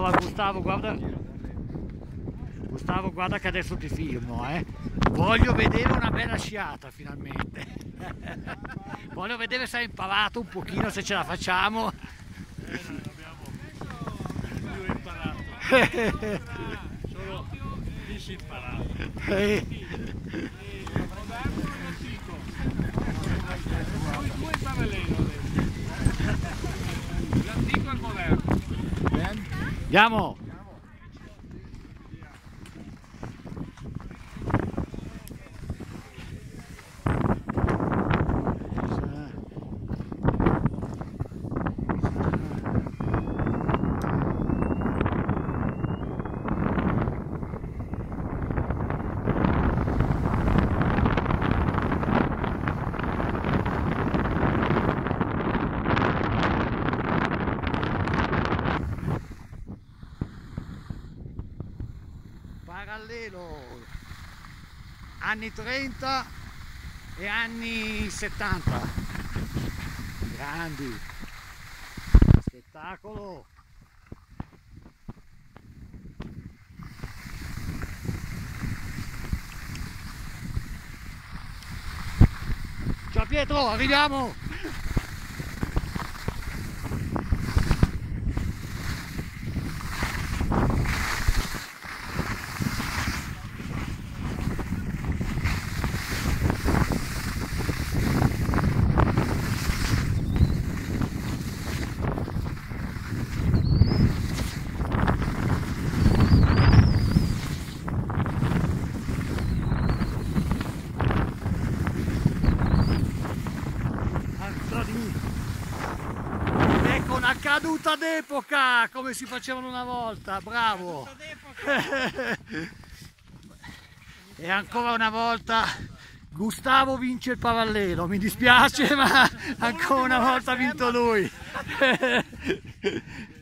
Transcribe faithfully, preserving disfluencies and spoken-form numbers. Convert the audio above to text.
Brava Gustavo, guarda. Gustavo, guarda che adesso ti filmo, eh. Voglio vedere una bella sciata finalmente. Voglio vedere se hai imparato un pochino, se ce la facciamo. Eh, non abbiamo più imparato. Solo disimparato. Eh. Due in parallelo adesso. L'antico e il moderno. Andiamo! Parallelo anni trenta e anni settanta, grandi, spettacolo. Ciao Pietro, arriviamo! Ecco una caduta d'epoca come si facevano una volta, bravo. E ancora una volta Gustavo vince il parallelo, mi dispiace ma ancora una volta ha vinto lui.